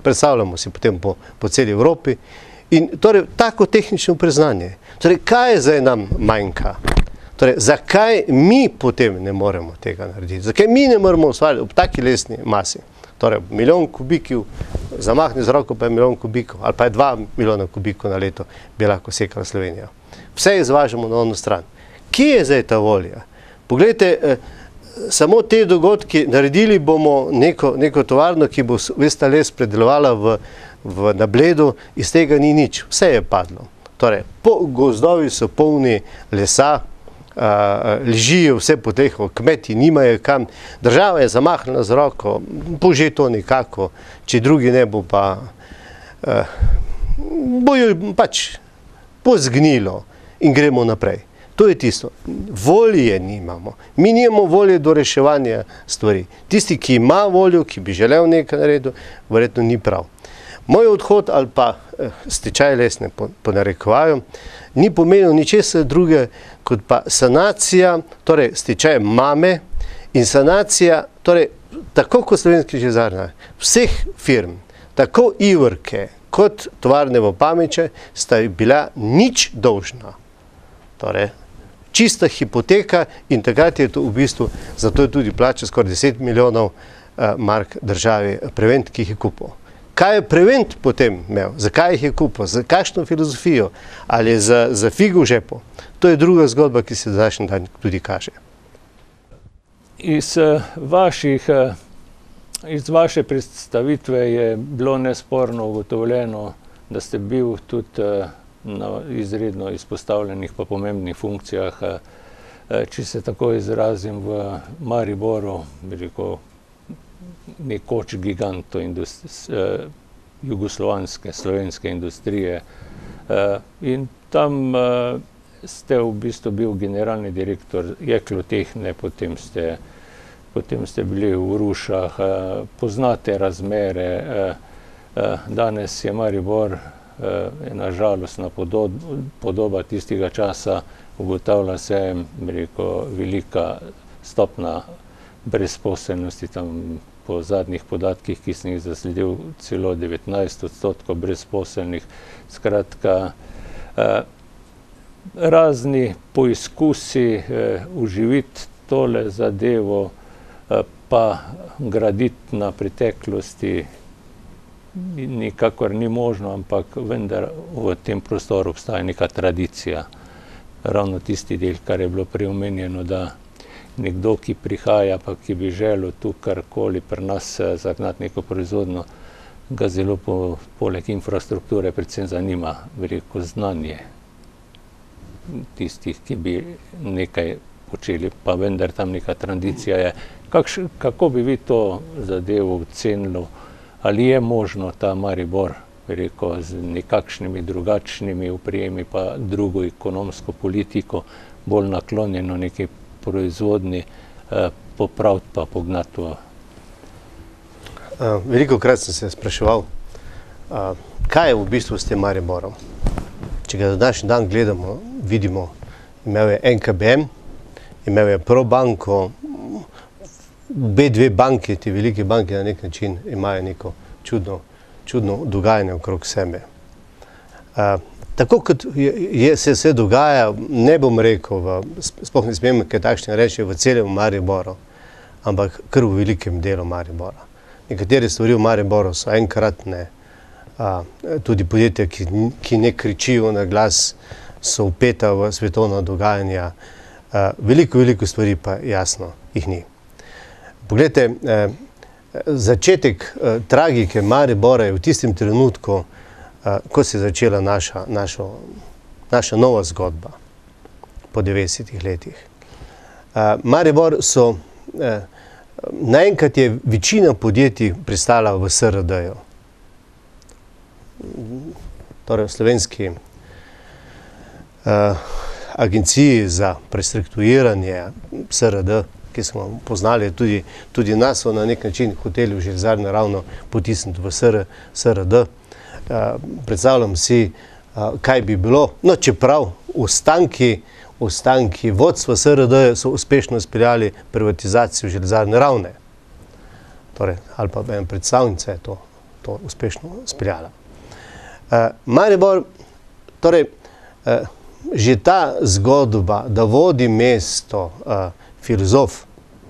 predstavljamo si potem po celi Evropi. In torej, tako tehnično priznanje. Torej, kaj zdaj nam manjka? Torej, zakaj mi potem ne moremo tega narediti? Zakaj mi ne moremo ustvariti ob taki lesni masi? Torej, milijon kubikov, zamahni z roko pa je milijon kubikov, ali pa je 2 milijona kubikov na leto bi lahko sekala Slovenija. Vse izvažamo na ono stran. Kje je zdaj ta volja? Poglejte, samo te dogodki, naredili bomo neko tovarno, ki bo ves ta les predelovala na Bledu, iz tega ni nič, vse je padlo. Torej, gozdovi so polni lesa, ležijo vse po teh, kmeti nimajo kam, država je zamahnila z roko, bože to nekako, če drugi ne bo pa, bojo pač pozgnilo in gremo naprej. To je tisto. Volje nimamo. Mi nimamo volje do reševanja stvari. Tisti, ki ima voljo, ki bi želel nekaj narediti, verjetno ni prav. Moj odhod ali pa stečaj lesne po narekovaju ni pomenil ničesar druge kot pa sanacija, torej stečaj mame in sanacija, torej tako kot Slovenski železarna, vseh firm, tako Iverke kot tovarne v Pameče sta bila nič dolžna. Torej, čista hipoteka in takrat je to v bistvu, zato je tudi plača skoraj 10 milijonov mark državi Prevent, ki jih je kupil. Kaj je Prevent potem imel? Zakaj jih je kupil? Za kakšno filozofijo? Ali za figo v žepu? To je druga zgodba, ki se današnji dan tudi kaže.
Iz vaše predstavitve je bilo nesporno ugotovljeno, da ste bil tudi na izredno izpostavljenih pa pomembnih funkcijah, če se tako izrazim, v Mariboru, bi rekel, nekoč giganto jugoslovanske, slovenske industrije. In tam ste v bistvu bil generalni direktor Jeklotehne, potem ste bili v Rušah, poznate razmere. Danes je Maribor ena žalostna podoba tistega časa, ugotavlja se, bi rekel, velika stopna brezposelnosti, tam po zadnjih podatkih, ki sem jih zasledil, celo 19% brezposelnih. Skratka, razni poizkusi uživiti tole zadevo, pa graditi na preteklosti nikakor ni možno, ampak vendar v tem prostoru obstaja neka tradicija. Ravno tisti del, kar je bilo prej omenjeno, da nekdo, ki prihaja, pa ki bi želel tu karkoli pri nas zagnati neko proizvodno, ga zelo poleg infrastrukture predvsem zanima, bi rekel, znanje tistih, ki bi nekaj počeli, pa vendar tam neka tradicija je. Kako bi vi to zadevo ocenili? Ali je možno ta Maribor, bi rekel, z nekakšnimi drugačnimi uprijemi pa drugo ekonomsko politiko, bolj naklonjeno neki proizvodni, popraviti pa pognati v...
Velikokrat sem se spraševal, kaj je v bistvu s tem Mariborom. Če ga današnji dan gledamo, vidimo, imel je NKBM, imel je Probanko, obe dve banke, te velike banke na nek način imajo neko čudno dogajanje okrog sebe. Tako kot se vse dogaja, ne bom rekel, sploh ne smem kaj takšne reči v celem Mariboru, ampak kar v velikem delu Maribora. Nekatere stvari v Mariboru so enkratne, tudi podjetja, ki ne kričijo na glas, so vpeta v svetovna dogajanja. Veliko stvari pa jasno jih ni. Poglejte, začetek tragike Maribora je v tistem trenutku, ko se je začela naša nova zgodba po 90-ih letih. Maribor so, naenkrat je večina podjetij pristala v SRD-ju. Torej v slovenski agenciji za prestrukturiranje SRD, ki smo poznali, tudi nas so na nek način hoteli v železarni ravno potisniti v SRD. Predstavljam si, kaj bi bilo, no čeprav ostanki vodstva SRD so uspešno izpeljali privatizacijo železarne ravne. Torej, ali pa predstavnica je to to uspešno speljala. Maribor, torej, že ta zgodba, da vodi mesto filozof,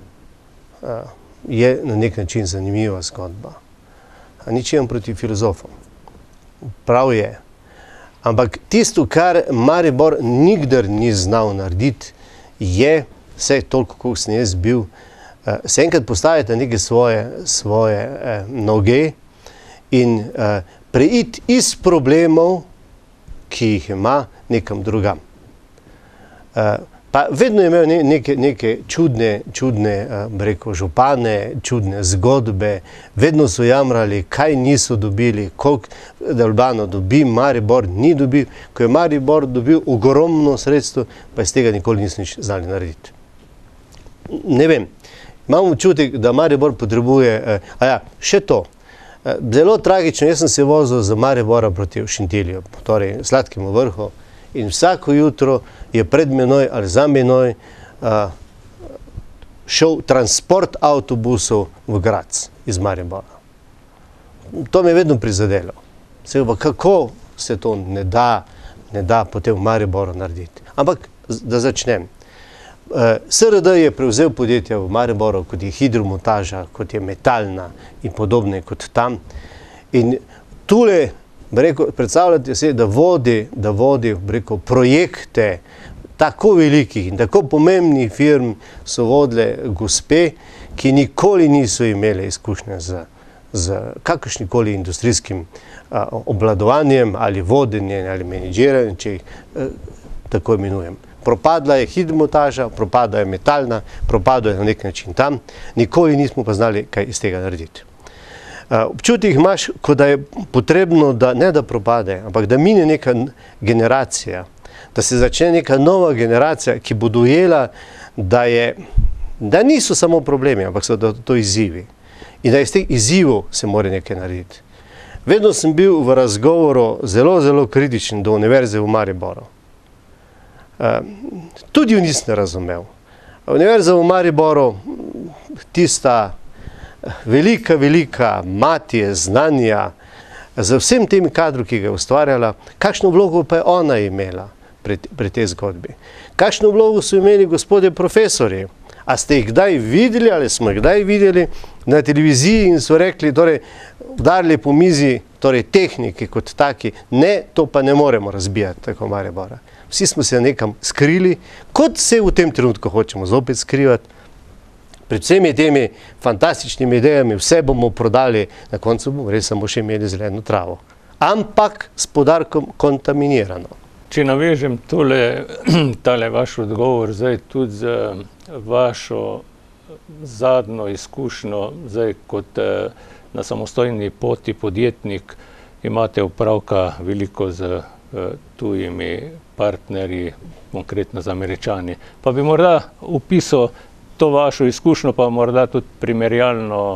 je na nek način zanimiva zgodba. Nič imam proti filozofom. Prav je. Ampak tisto, kar Maribor nikdar ni znal narediti, je, vse toliko, koliko sem jaz bil, se enkrat postaviti neke svoje noge in preiti iz problemov, ki jih ima, nekam drugam. Pa vedno je imel neke čudne, rekel, župane, čudne zgodbe, vedno so jamrali, kaj niso dobili, koliko Ljubljana dobi, Maribor ni dobil. Ko je Maribor dobil ogromno sredstev, pa iz tega nikoli niso nič znali narediti. Ne vem, imam občutek, da Maribor potrebuje, še to. Zelo tragično, jaz sem se vozil z Maribora proti Šentilju, torej Sladkemu vrhu, in vsako jutro je pred menoj ali za menoj šel transport avtobusov v Graz iz Maribora. To me je vedno prizadelo. Kako se to ne da potem v Mariboru narediti. Ampak, da začnem. SRD je prevzel podjetja v Mariboru, kot je Hidromontaža, kot je Metalna in podobne kot tam. In tule, predstavljate si, da vodi projekte tako velikih in tako pomembnih firm so vodile gospe, ki nikoli niso imeli izkušnje z kakršnikoli industrijskim obvladovanjem ali vodenjem ali menedžiranjem, če jih tako imenujem. Propadla je Hidromontaža, propadla je Metalna, propadla je na nek način tam, nikoli nismo pa znali, kaj iz tega narediti. Občutek imaš, kot da je potrebno, ne da propade, ampak da mine neka generacija, da se začne neka nova generacija, ki bo dojela, da niso samo problemi, ampak so to izzivi. In da iz teh izzivov se mora nekaj narediti. Vedno sem bil v razgovoru zelo kritičen do Univerze v Mariboru. Tudi jo nisem razumel. Univerza v Mariboru, tista velika matija znanja, z vsem tem kadrom, ki ga je ustvarjala, kakšno vlogo pa je ona imela pri tej zgodbi. Kakšno vlogo so imeli gospodje profesorji? A ste jih kdaj videli ali smo jih kdaj videli na televiziji in so rekli, torej, udarili po mizi, torej tehniki kot taki, ne, to pa ne moremo razbijati, tako Maribora. Vsi smo se nekam skrili, kot se v tem trenutku hočemo zopet skrivati. Pred vsemi temi fantastičnimi idejami, vse bomo prodali, na koncu bomo res samo še imeli zeleno travo. Ampak s poudarkom kontaminirano.
Če navežem tale vaš odgovor, zdaj tudi z vašo zadnjo izkušnjo, zdaj kot na samostojni poti podjetnik, imate opravka veliko z tujimi partnerji, konkretno z Američani. Pa bi morda opisal to vašo izkušnjo, pa morda tudi primerjalno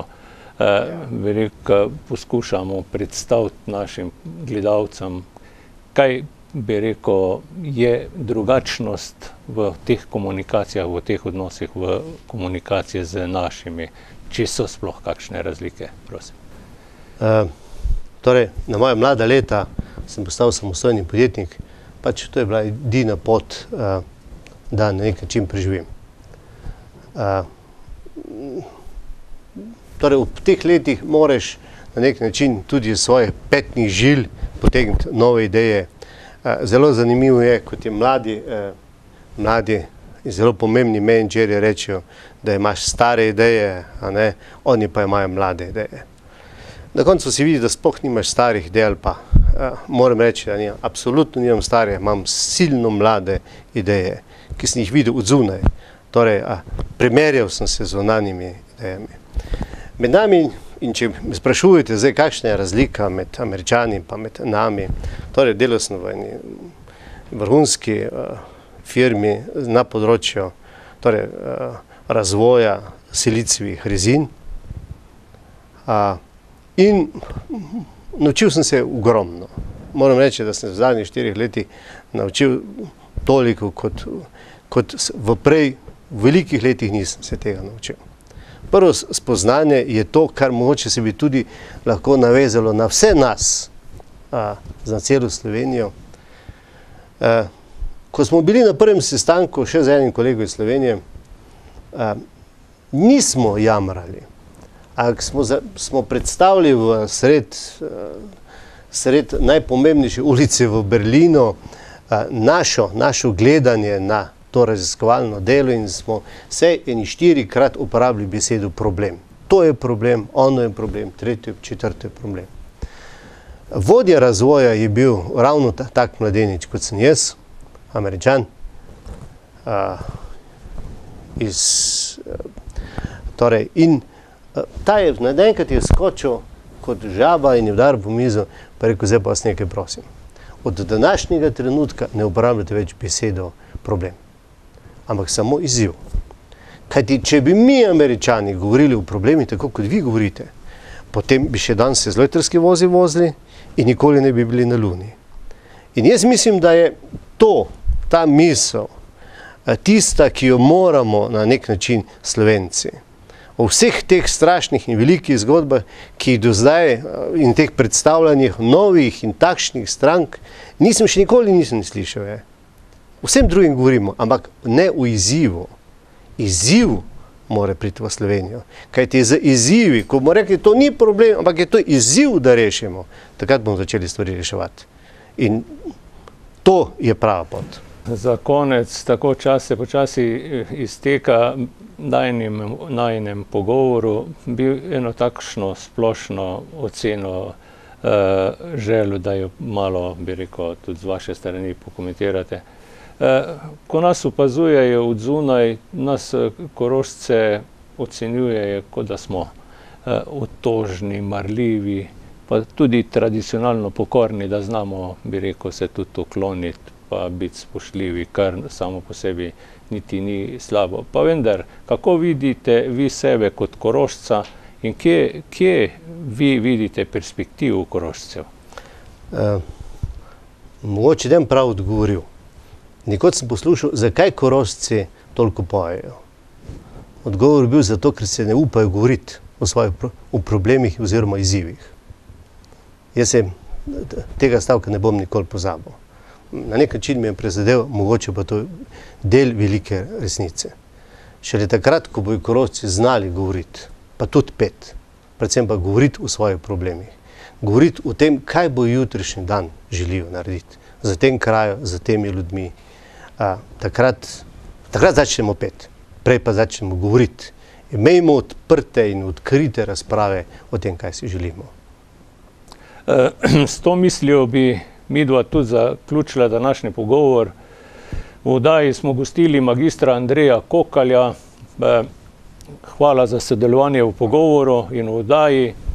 poskušamo predstaviti našim gledalcem, kaj bi rekel, je drugačnost v teh komunikacijah, v teh odnosih, v komunikaciji z našimi, če so sploh kakšne razlike, prosim.
Torej, na moja mlada leta sem postal samostojni podjetnik, pač to je bila edina pot, da na nek način preživim. Torej, v teh letih moraš na nek način tudi iz svojih petnih žil potegniti nove ideje. Zelo zanimivo je, kot je mladi in zelo pomembni menedžerji rečejo, da imaš stare ideje, oni pa imajo mlade ideje. Na koncu si vidi, da sploh nimaš starih idej, ali pa moram reči, da absolutno nimam stare, imam silno mlade ideje, ki sem jih videl od zunaj. Torej, primerjal sem se z zunanjimi idejami. Med nami, in če me sprašujete zdaj, kakšna je razlika med Američani pa med nami, torej delal sem v eni vrhunski firmi na področju razvoja silicijevih rezin in naučil sem se ogromno. Moram reči, da sem v zadnjih 4 letih naučil toliko, kot v velikih letih nisem se tega naučil. Prvo spoznanje je to, kar mogoče se bi tudi lahko navezalo na vse nas, za celo Slovenijo. Ko smo bili na prvem sestanku še z enim kolegom iz Slovenije, nismo jamrali, ampak smo predstavili v sred najpomembnejše ulice v Berlinu našo gledanje na to raziskovalno delo in smo vse 4-krat uporabili besedo problem. To je problem, ono je problem, tretji, četrti je problem. Vodja razvoja je bil ravno tak mladenič, kot sem jaz, Američan, in ta je naenkrat skočil kot žaba in je udaril po mizo, pa rekel, zdaj pa vas nekaj prosim. Od današnjega trenutka ne uporabljate več besedo problem, ampak samo izziv. Kajti, če bi mi, Američani, govorili o problemi tako, kot vi govorite, potem bi še danes se z lojtrski vozi vozili in nikoli ne bi bili na Luni. In jaz mislim, da je ta misel, tista, ki jo moramo na nek način Slovenci, o vseh teh strašnih in velikih zgodbah, ki jih do zdaj in teh predstavljanjih novih in takšnih strank, še nikoli nisem slišal. Vsem drugim govorimo, ampak ne v izzivu. Izziv mora priti v Slovenijo. Kajti z izzivi, ko bomo rekli, to ni problem, ampak je to izziv, da rešimo, takrat bomo začeli stvari reševati. In to je prava pot.
Za konec, tako čas se počasi izteka najinem pogovoru, bi eno takšno splošno oceno želel, da jo malo, bi rekel, tudi z vaše strani pokomentirate. Ko nas opazujejo od zunaj, nas Korošce ocenjujejo, kot da smo otožni, marljivi, pa tudi tradicionalno pokorni, da znamo, bi rekel, se tudi ukloniti pa biti spoštljivi, kar samo po sebi niti ni slabo. Pa vendar, kako vidite vi sebe kot Korošca in kje vi vidite perspektivo Korošcev?
Mogoče dem prav odgovoril. Nekod sem poslušal, zakaj Korošci toliko pojejo. Odgovor je bil zato, ker se ne upajo govoriti o problemih oziroma izzivih. Jaz se tega stavka ne bom nikoli pozabil. Na nek način mi je prizadel, mogoče pa to del velike resnice. Šele takrat, ko bojo Korošci znali govoriti, pa tudi pet, predvsem pa govoriti o svojih problemih, govoriti o tem, kaj bo jutrišnji dan želijo narediti za tem kraju, za temi ljudmi. Takrat začnemo pet, prej pa začnemo govoriti. Imejmo odprte in odkrite razprave o tem, kaj si želimo.
S to mislijo bi midva tudi zaključila današnji pogovor. V oddaji smo gostili magistra Andreja Kokalja. Hvala za sodelovanje v pogovoru in v oddaji.